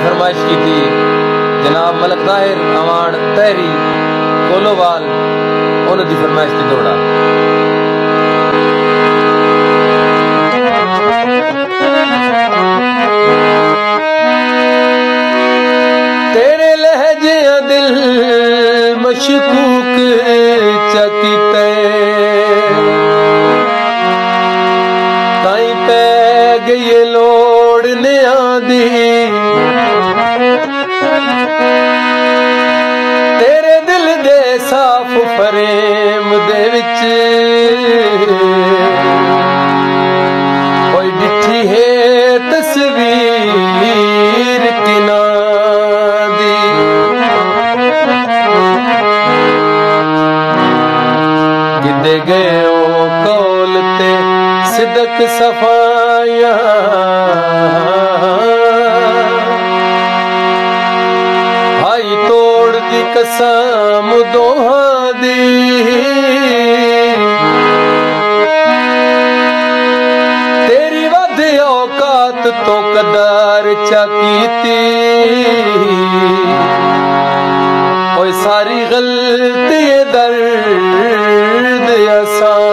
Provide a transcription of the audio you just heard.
फरमाइश की थी जनाब मलक ताहिर अवान तहरी कोलोवाल उन्होंने फरमाइश की दौड़ा। तेरे लहजे दिल मशकूक चकीते ताई पै गई लोड़ने आदी तेरे दिल दे साफ फरेम दे विच कोई डिठी है तस्वीर किना दी किदे गए ओ कौलते सिदक सफाया भाई तोड़ दी कसम दोहा दी तेरी वध औकात तो कदर चकीती ओए सारी गलती दर्द असा